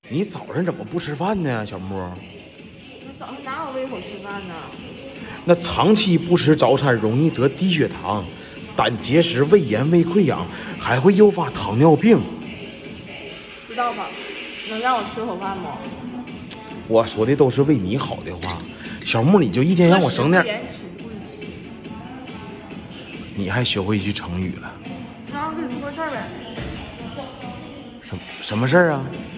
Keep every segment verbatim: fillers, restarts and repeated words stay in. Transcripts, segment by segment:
你早上怎么不吃饭呢，小木？ 我早上哪有胃口吃饭呢？ 那长期不吃早餐容易得低血糖、胆结石、胃炎、胃溃疡，还会诱发糖尿病。 知道吧？能让我吃口饭不？ 我说的都是为你好的话，小木，你就一天让我省点。你还学会一句成语了？ 那我跟你说事儿呗。 什什么事儿啊？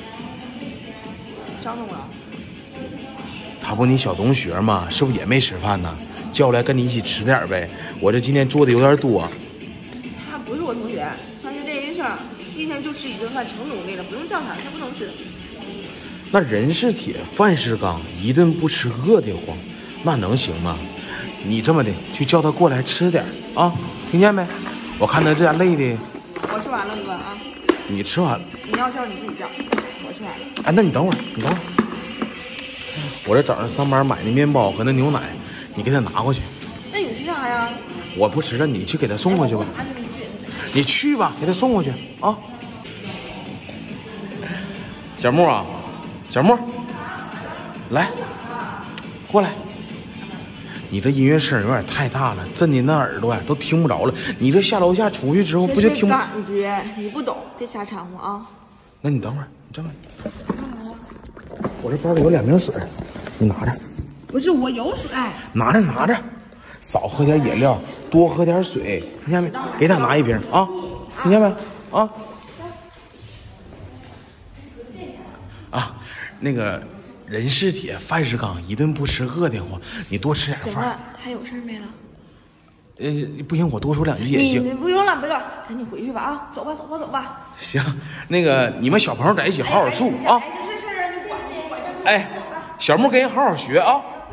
想懂了。 他不你小同学吗？是不是也没吃饭呢？叫来跟你一起吃点呗。我这今天做的有点多。 他不是我同学，他是练医生，一天就吃一顿饭，成努力了，不用叫他，他不能吃。 那人是铁，饭是钢，一顿不吃饿得慌，那能行吗？你这么的，去叫他过来吃点啊，听见没？我看他这样累的。 我吃完了，哥啊。 你吃完了。 你要叫你自己叫，我吃完了。 哎，那你等会儿，你等会儿。我这早上上班买的面包和那牛奶，你给他拿过去。 那你吃啥呀？ 我不吃了，你去给他送过去吧。你去吧，给他送过去啊。小木啊，小木，来，过来。你这音乐声有点太大了，震的那耳朵呀都听不着了。你这下楼下出去之后不就听不？ 感觉你不懂，别瞎掺和啊。 那你等会儿，你这么，我这包里有两瓶水，你拿着。 不是，我有水。 拿着拿着，少喝点饮料，多喝点水，听见没？给他拿一瓶啊，听见没？啊啊，那个。人是铁，饭是钢，一顿不吃饿得慌。你多吃点饭。 行了，还有事没了？ 呃，不行，我多说两句也行。 你不用了，不用了，赶紧回去吧啊！走吧，走吧，走吧。 行，那个你们小朋友在一起好好处啊。 哎，这事儿你不管。 哎，小木跟人好好学啊。